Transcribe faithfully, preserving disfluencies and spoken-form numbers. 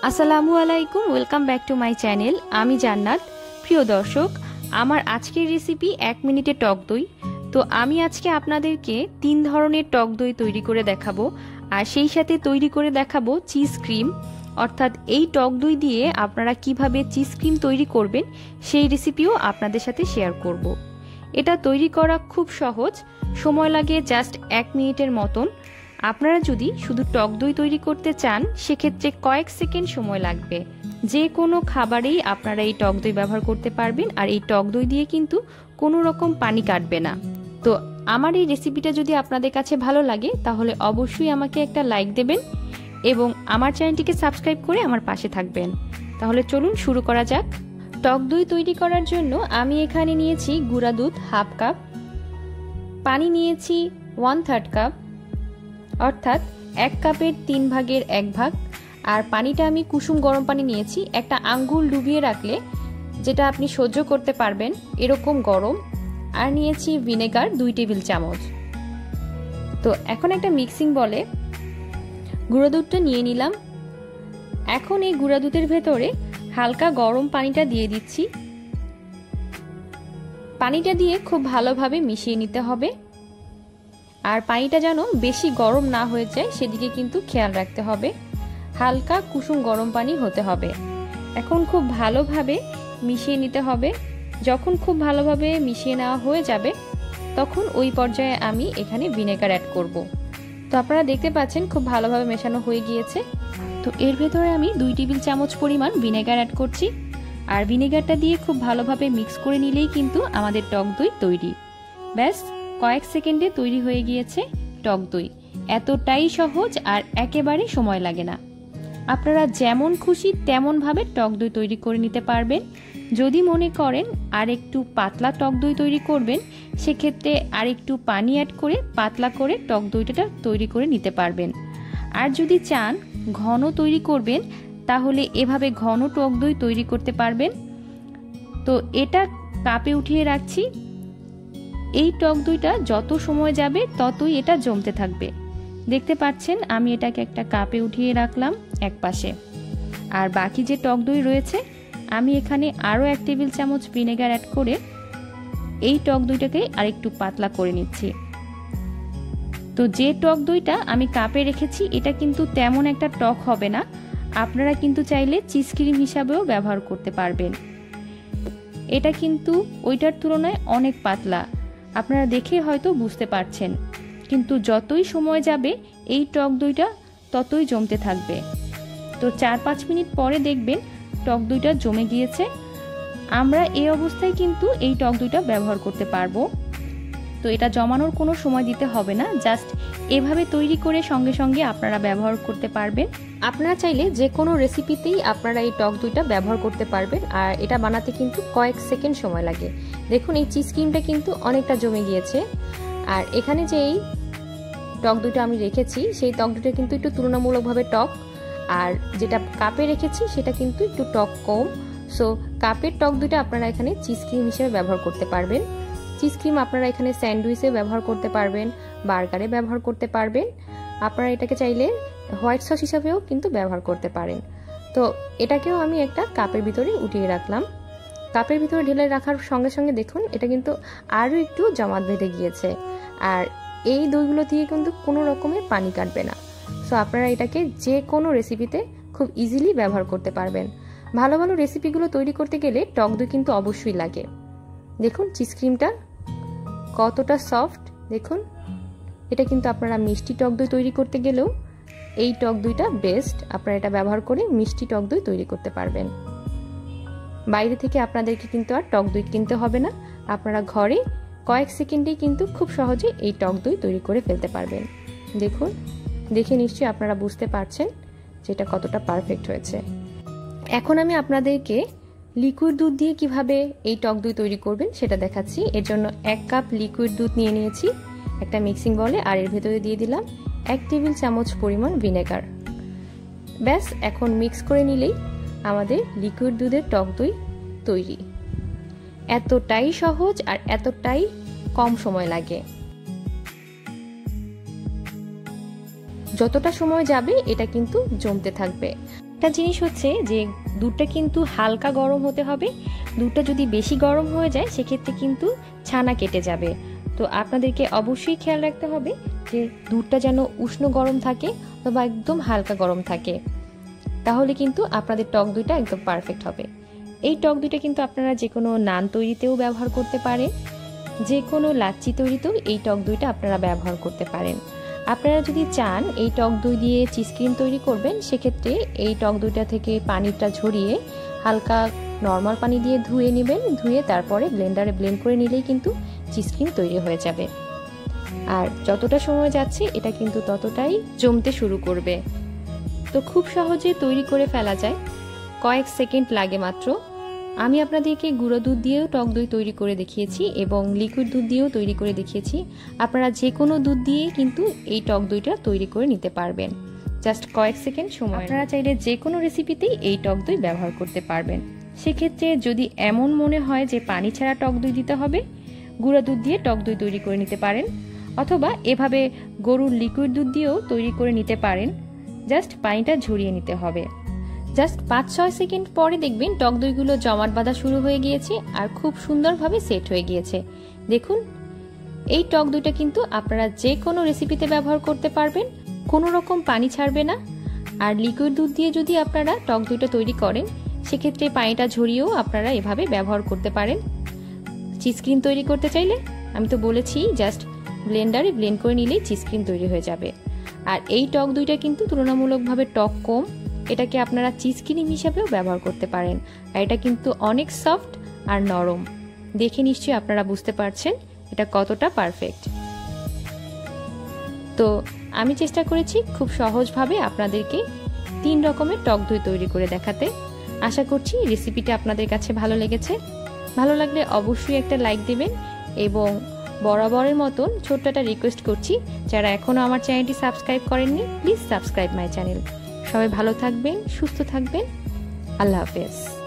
আসসালামু আলাইকুম, welcome back to my channel. আমি জান্নাত। প্রিয় দর্শক, আমার আজকের রেসিপি এক মিনিটে টক দই। তো আমি আজকে আপনাদেরকে তিন ধরনের টক দই তৈরি করে দেখাবো, আর সেই সাথে তৈরি করে দেখাবো চিজ ক্রিম। অর্থাৎ এই টক দই দিয়ে আপনারা কিভাবে চিজ ক্রিম তৈরি করবেন সেই রেসিপিও আপনাদের সাথে শেয়ার করব। এটা তৈরি করা খুব সহজ, সময় লাগে জাস্ট এক মিনিটের মতন। আপনারা যদি শুধু টক দই তৈরি করতে চান সেক্ষেত্রে কয়েক সেকেন্ড সময় লাগবে। যে কোনো খাবারেই আপনারা এই টক দই ব্যবহার করতে পারবেন, আর এই টক দই দিয়ে কিন্তু কোনো রকম পানি কাটবে না। তো আমার এই রেসিপিটা যদি আপনাদের কাছে ভালো লাগে তাহলে অবশ্যই আমাকে একটা লাইক দেবেন এবং আমার চ্যানেলটিকে সাবস্ক্রাইব করে আমার পাশে থাকবেন। তাহলে চলুন শুরু করা যাক। টক দই তৈরি করার জন্য আমি এখানে নিয়েছি গুঁড়া দুধ হাফ কাপ, পানি নিয়েছি ওয়ান থার্ড কাপ, অর্থাৎ এক কাপের তিন ভাগের এক ভাগ। আর পানিটা আমি কুসুম গরম পানি নিয়েছি, একটা আঙ্গুল ডুবিয়ে রাখলে যেটা আপনি সহ্য করতে পারবেন এরকম গরম। আর নিয়েছি ভিনেগার দুই টেবিল চামচ। তো এখন একটা মিক্সিং বলে গুঁড়ো দুধটা নিয়ে নিলাম। এখন এই গুঁড়া দুধের ভেতরে হালকা গরম পানিটা দিয়ে দিচ্ছি। পানিটা দিয়ে খুব ভালোভাবে মিশিয়ে নিতে হবে, আর পানিটা যেন বেশি গরম না হয়ে যায় সেদিকে কিন্তু খেয়াল রাখতে হবে। হালকা কুসুম গরম পানি হতে হবে। এখন খুব ভালোভাবে মিশিয়ে নিতে হবে। যখন খুব ভালোভাবে মিশিয়ে নেওয়া হয়ে যাবে তখন ওই পর্যায়ে আমি এখানে ভিনেগার অ্যাড করব। তো আপনারা দেখতে পাচ্ছেন খুব ভালোভাবে মেশানো হয়ে গিয়েছে। তো এর ভেতরে আমি দুই টেবিল চামচ পরিমাণ ভিনেগার অ্যাড করছি, আর ভিনেগারটা দিয়ে খুব ভালোভাবে মিক্স করে নিলেই কিন্তু আমাদের টক দই তৈরি। ব্যাস কয়েক সেকেন্ডে তৈরি হয়ে গিয়েছে টক দই। এতটাই সহজ আর একেবারে সময় লাগে না। আপনারা যেমন খুশি তেমনভাবে টক দই তৈরি করে নিতে পারবেন। যদি মনে করেন আর একটু পাতলা টক দই তৈরি করবেন সেক্ষেত্রে আর একটু পানি অ্যাড করে পাতলা করে টক দইটা তৈরি করে নিতে পারবেন। আর যদি চান ঘন তৈরি করবেন তাহলে এভাবে ঘন টক দই তৈরি করতে পারবেন। তো এটা কাপে উঠিয়ে রাখছি। এই টক দইটা যত সময় যাবে ততই এটা জমতে থাকবে। দেখতে পাচ্ছেন আমি এটাকে একটা কাপে উঠিয়ে রাখলাম এক পাশে। আর বাকি যে টক দই রয়েছে আমি এখানে আরও এক টেবিল চামচ ভিনেগার অ্যাড করে এই টক দইটাকে আরেকটু পাতলা করে নিচ্ছি। তো যে টক দইটা আমি কাপে রেখেছি এটা কিন্তু তেমন একটা টক হবে না। আপনারা কিন্তু চাইলে চিজ ক্রিম হিসাবেও ব্যবহার করতে পারবেন। এটা কিন্তু ওইটার তুলনায় অনেক পাতলা, আপনারা দেখে হয়তো বুঝতে পারছেন। কিন্তু যতই সময় যাবে এই টক দইটা ততই জমতে থাকবে। তো চার পাঁচ মিনিট পরে দেখবেন টক দইটা জমে গিয়েছে। আমরা এই অবস্থায় কিন্তু এই টক দইটা ব্যবহার করতে পারবো। তো এটা জমানোর কোনো সময় দিতে হবে না, জাস্ট এভাবে তৈরি করে সঙ্গে সঙ্গে আপনারা ব্যবহার করতে পারবেন। আপনারা চাইলে যে কোনো রেসিপিতেই আপনারা এই টক দইটা ব্যবহার করতে পারবেন। আর এটা বানাতে কিন্তু কয়েক সেকেন্ড সময় লাগে। দেখুন এই চিজ ক্রিমটা কিন্তু অনেকটা জমে গিয়েছে। আর এখানে যে এই টক দইটা আমি রেখেছি সেই টক দইটা কিন্তু একটু তুলনামূলকভাবে টক, আর যেটা কাপে রেখেছি সেটা কিন্তু একটু টক কম। সো কাপের টক দইটা আপনারা এখানে চিজ ক্রিম হিসেবে ব্যবহার করতে পারবেন। চিজ ক্রিম আপনারা এখানে স্যান্ডউইচে ব্যবহার করতে পারবেন, বার্গারে ব্যবহার করতে পারবেন। আপনারা এটাকে চাইলে হোয়াইট সস হিসাবেও কিন্তু ব্যবহার করতে পারেন। তো এটাকেও আমি একটা কাপের ভিতরে উঠিয়ে রাখলাম। কাপের ভিতরে ঢেলে রাখার সঙ্গে সঙ্গে দেখুন এটা কিন্তু আরও একটু জমাট বেঁধে গিয়েছে। আর এই দইগুলো দিয়ে কিন্তু কোনো রকমের পানি কাটবে না। সো আপনারা এটাকে যে কোনো রেসিপিতে খুব ইজিলি ব্যবহার করতে পারবেন। ভালো ভালো রেসিপিগুলো তৈরি করতে গেলে টক দই কিন্তু অবশ্যই লাগে। দেখুন চিজ ক্রিমটা কতটা সফট, দেখুন। এটা কিন্তু আপনারা মিষ্টি টক দই তৈরি করতে গেলেও এই টক দইটা বেস্ট। আপনারা এটা ব্যবহার করে মিষ্টি টক দই তৈরি করতে পারবেন। বাইরে থেকে আপনাদেরকে কিন্তু আর টক দই কিনতে হবে না। আপনারা ঘরে কয়েক সেকেন্ডেই কিন্তু খুব সহজে এই টক দই তৈরি করে ফেলতে পারবেন। দেখুন, দেখে নিশ্চয়ই আপনারা বুঝতে পারছেন যে এটা কতটা পারফেক্ট হয়েছে। এখন আমি আপনাদেরকে লিকুইড দুধ দিয়ে কিভাবে এই টক দই তৈরি করবেন সেটা দেখাচ্ছি। এর জন্য এক কাপ লিকুইড দুধ নিয়ে নিয়েছি একটা মিক্সিং বলে, আর এর ভেতরে দিয়ে দিলাম এক টেবিল চামচ পরিমাণ ভিনেগার। ব্যাস এখন মিক্স করে নিলেই আমাদের লিকুইড দুধের টক দই তৈরি। এতটাই সহজ আর এতটাই কম সময় লাগে। যতটা সময় যাবে এটা কিন্তু জমতে থাকবে। একটা জিনিস হচ্ছে যে দুধটা কিন্তু হালকা গরম হতে হবে। দুধটা যদি বেশি গরম হয়ে যায় সেক্ষেত্রে কিন্তু ছানা কেটে যাবে। তো আপনাদেরকে অবশ্যই খেয়াল রাখতে হবে যে দুধটা যেন উষ্ণ গরম থাকে অথবা একদম হালকা গরম থাকে, তাহলে কিন্তু আপনাদের টক দইটা একদম পারফেক্ট হবে। এই টক দইটা কিন্তু আপনারা যে কোনো নান তৈরিতেও ব্যবহার করতে পারেন, যে কোনো লাচ্ছি তৈরিতেও এই টক দইটা আপনারা ব্যবহার করতে পারেন। আপনারা যদি চান এই টক দই দিয়ে চিজ ক্রিম তৈরি করবেন, সেক্ষেত্রে এই টক দইটা থেকে পানিটা ঝরিয়ে হালকা নর্মাল পানি দিয়ে ধুয়ে নেবেন। ধুয়ে তারপরে ব্লেন্ডারে ব্লেন্ড করে নিলেই কিন্তু চিজ ক্রিম তৈরি হয়ে যাবে। আর যতটা সময় যাচ্ছে এটা কিন্তু ততটাই জমতে শুরু করবে। তো খুব সহজে তৈরি করে ফেলা যায়, কয়েক সেকেন্ড লাগে মাত্র। আমি আপনাদেরকে গুঁড়ো দুধ দিয়েও টক দই তৈরি করে দেখিয়েছি এবং লিকুইড দুধ দিয়েও তৈরি করে দেখিয়েছি। আপনারা যে কোনো দুধ দিয়ে কিন্তু এই টক দইটা তৈরি করে নিতে পারবেন, জাস্ট কয়েক সেকেন্ড সময়। আপনারা চাইলে যে কোনো রেসিপিতেই এই টক দই ব্যবহার করতে পারবেন। সেক্ষেত্রে যদি এমন মনে হয় যে পানি ছাড়া টক দই দিতে হবে, গুঁড়ো দুধ দিয়ে টক দই তৈরি করে নিতে পারেন, অথবা এভাবে গরুর লিকুইড দুধ দিয়েও তৈরি করে নিতে পারেন। জাস্ট পানিটা ঝরিয়ে নিতে হবে। জাস্ট পাঁচ ছয় সেকেন্ড পরে দেখবেন টক দইগুলো জমাট বাঁধা শুরু হয়ে গিয়েছে আর খুব সুন্দরভাবে সেট হয়ে গিয়েছে। দেখুন, এই টক দইটা কিন্তু আপনারা যে কোনো রেসিপিতে ব্যবহার করতে পারবেন, কোনো রকম পানি ছাড়বে না। আর লিকুইড দুধ দিয়ে যদি আপনারা টক দইটা তৈরি করেন, সেক্ষেত্রে পানিটা ঝরিয়েও আপনারা এভাবে ব্যবহার করতে পারেন। চিজ ক্রিম তৈরি করতে চাইলে আমি তো বলেছি জাস্ট ব্লেন্ডারে ব্লেন্ড করে নিলেই চিজ ক্রিম তৈরি হয়ে যাবে। আর এই টক দইটা কিন্তু তুলনামূলকভাবে টক কম, এটাকে আপনারা চিজ ক্রিম হিসাবেও ব্যবহার করতে পারেন। আর এটা কিন্তু অনেক সফট আর নরম, দেখে নিশ্চয়ই আপনারা বুঝতে পারছেন এটা কতটা পারফেক্ট। তো আমি চেষ্টা করেছি খুব সহজভাবে আপনাদেরকে তিন রকমের টক দই তৈরি করে দেখাতে। আশা করছি রেসিপিটা আপনাদের কাছে ভালো লেগেছে। ভালো লাগলে অবশ্যই একটা লাইক দেবেন এবং বরাবরের মতন ছোট্ট একটা রিকোয়েস্ট করছি, যারা এখনো আমার চ্যানেলটি সাবস্ক্রাইব করেননি প্লিজ সাবস্ক্রাইব মাই চ্যানেল। সবাই ভালো থাকবেন, সুস্থ থাকবেন। আল্লাহ হাফেজ।